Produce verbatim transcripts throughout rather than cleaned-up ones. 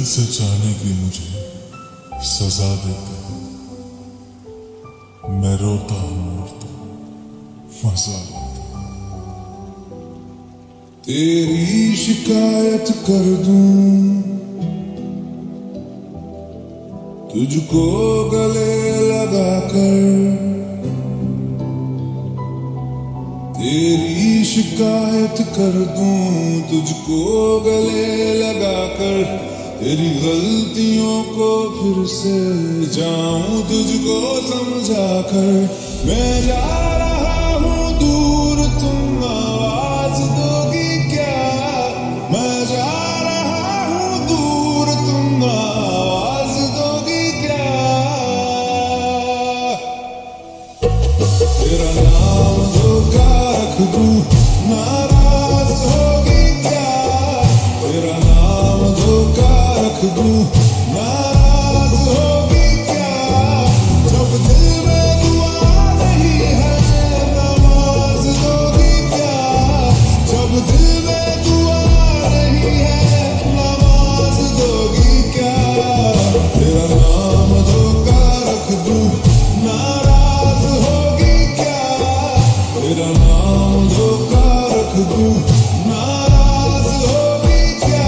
दिल से चाहने की मुझे सजा देते हैं। मैं रोता हूँ और तुम मजा लेते। तेरी शिकायत कर दूं, तुझको गले लगाकर। तेरी शिकायत कर दूं, तुझको गले लगाकर। तेरी गलतियों को फिर से जाऊं तुझको समझाकर। मैं जा रहा हूँ दूर, तुम आवाज दोगी क्या? मैं जा रहा हूँ दूर, तुम आवाज दोगी क्या? तेरा नाम धोखा रख दूं, नाराज होगी क्या? तेरा नाम धोखा रख दूं, नाराज होगी क्या? जब दिल में दुआ नहीं है, नमाज दोगी क्या? जब दिल में दुआ नहीं है, नमाज दोगी क्या? तेरा नाम धोखा रख दूं, नाराज होगी क्या? तेरा नाम धोखा रख दूं, नाराज होगी क्या?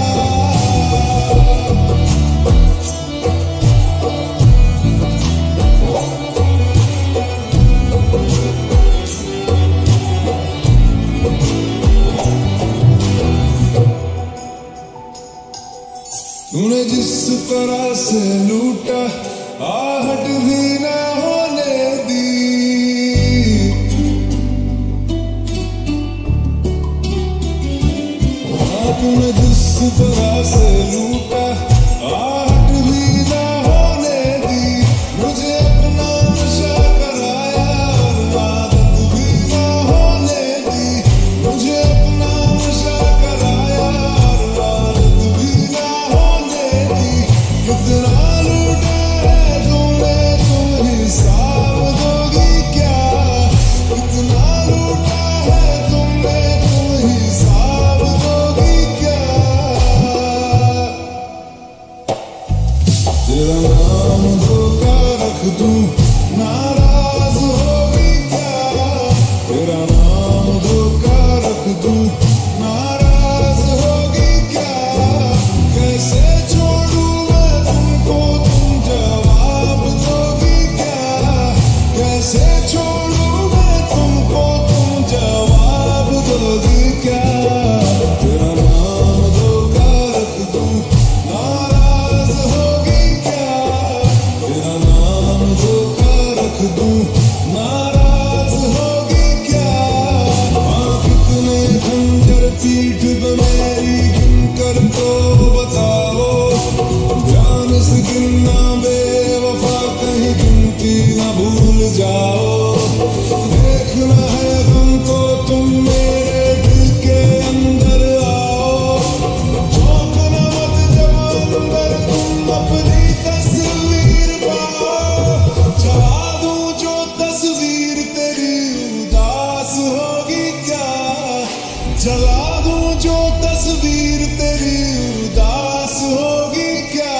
तूने जिस तरह से लूटा, आहट भी न होने दी। हाँ, तूने जिस तरह से लूटा, आहट भी न होने दी। मुझे अपना नशा कराया, आदत भी न होने दी। मुझे अपना नशा कराया, आदत भी न होने दी। कितना लूटा है तुमने, तुम हिसाब दोगी क्या? कितना लूटा है तुमने, तुम हिसाब दोगी क्या? तेरा नाम धोखा रख दूं, नाराज होगी क्या? तेरा नाम धोखा रख दूं, नाराज होगी क्या? कैसे छोड़ूं मैं तुमको, तुम जवाब दोगी क्या? कैसे छोड़ूं मैं तुमको, तुम जवाब दोगी क्या? तेरा नाम धोखा रख दूं, नाराज होगी क्या? तेरा नाम धोखा रख दूं, नाराज होगी क्या? हाँ, कितने खंजर पीठ पे मेरी गिनकर तो बताओ। ध्यान से गिनना बेवफा, कहीं गिनती न भूल जाओ। देखना है हमको, तुम मेरे दिल के अंदर आओ। झोंकना मत जब अंदर तुम अपनी तस्वीर पाओ। जला दूं जो तस्वीर तेरी, उदास होगी क्या? जला दूं जो तस्वीर तेरी, उदास होगी क्या?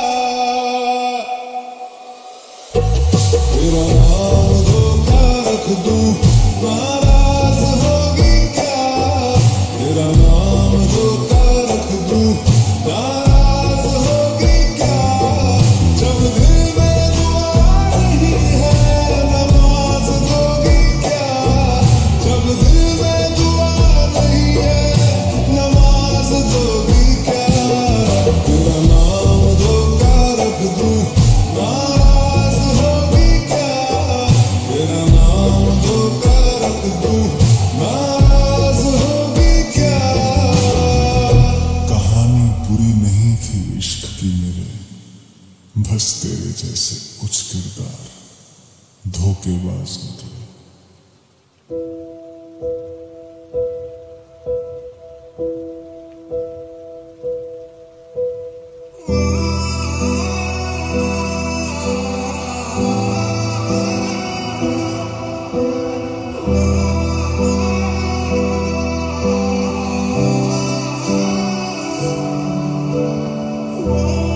तेरा नाम धोखा रख दूं, नाराज होगी क्या? तेरा नाम धोखा रख दूं, नाराज होगी क्या? जब दिल में दुआ नहीं है, नमाज दोगी क्या? जब दिल में दुआ नहीं है, नमाज दोगी क्या? तेरा नाम धोखा रख दूं, नाराज होगी क्या? तेरा नाम धोखा रख दूं, नाराज होगी क्या? कहानी पूरी नहीं थी इश्क की मेरे, बस तेरे जैसे कुछ किरदार धोखेबाज निकले। Oh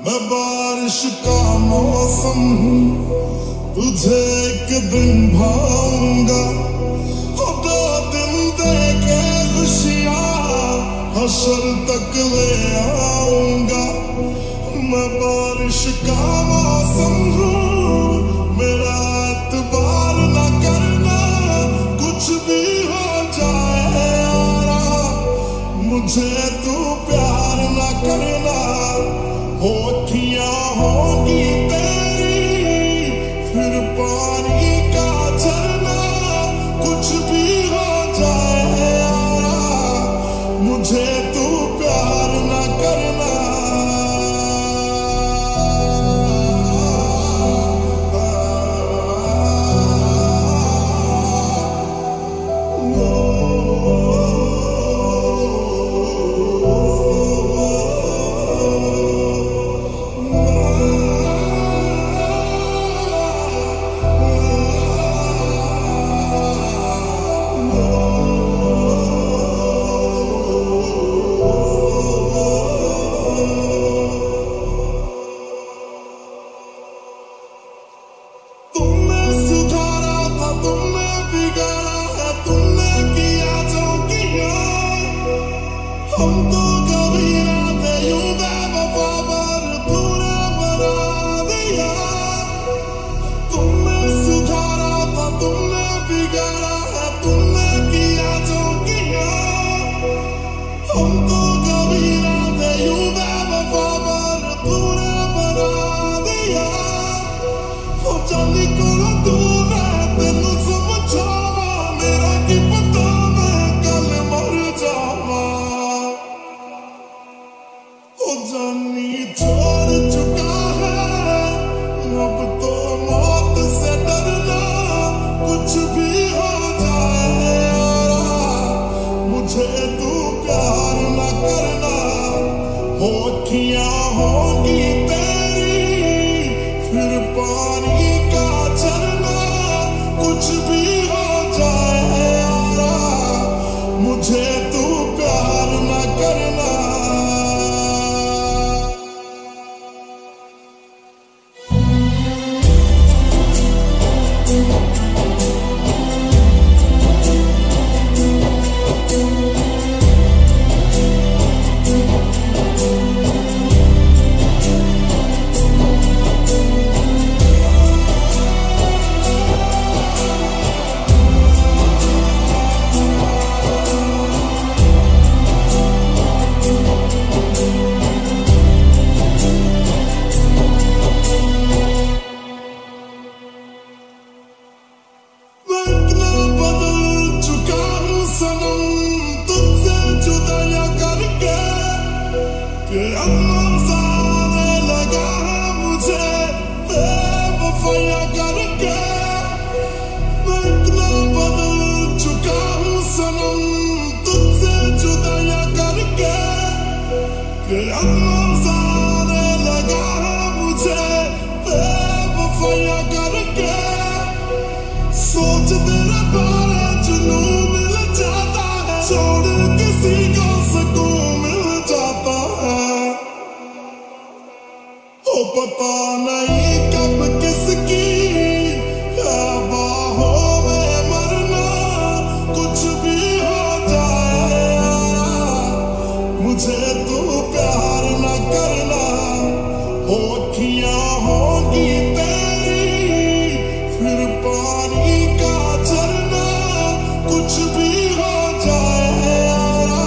मैं बारिश का मौसम हूँ, तुझे एक दिन भाऊंगा। दो दिन दे के खुशियाँ हशर तक ले आऊंगा। मैं बारिश का मौसम हूँ, मेरा एतबार न करना, कुछ भी हो जाए यारा, मुझे तू प्यार न करना। होठियाँ होगी तेरी फिर पानी का झरना, कुछ भी हो जाए यारा, मुझे तू प्यार न करना। हम तो कभी ना थे यूं बेवफा, पर तूने बना दिया। तुमने सुधारा था, तुमने बिगाड़ा है, तुमने किया जो किया। हम तो कभी ना थे यूं बेवफा, पर तूने बना दिया। हो जाने को दूर है, तेनू समझावा, मेरा की पता मैं कल मर जावा। जानी छोड़ चुका है, अब तो मौत से डरना, कुछ भी हो जाए यारा, मुझे तू प्यार न करना। होठियाँ होगी तेरी फिर पानी का झरना, कुछ भी हो जाए यारा, मुझे तू प्यार न करना। सोच तेरे बारे जुनून मिल जाता है, छोड़ किसी को सुकून मिल जाता है। ओ पता नहीं कब किसकी बाहों में मरना, कुछ भी हो जाए यारा, मुझे तू प्यार न करना। होठियाँ होगी तेरी फिर पानी का झरना, कुछ भी हो जाए यारा,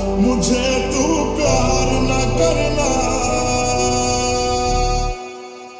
मुझे तू प्यार न करना।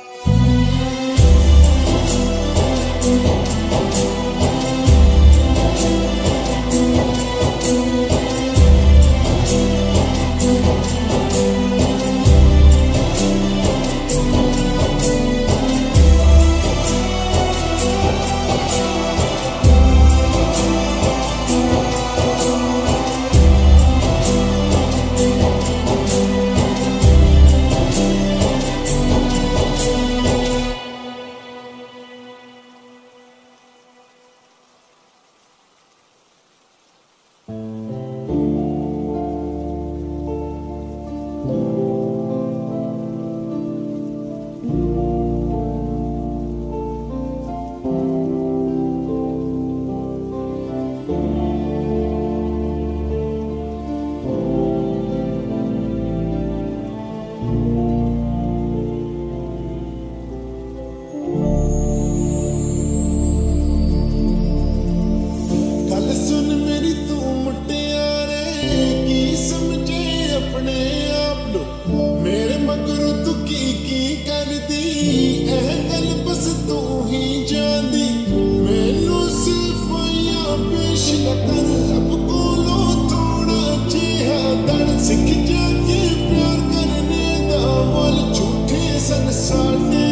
संसार ने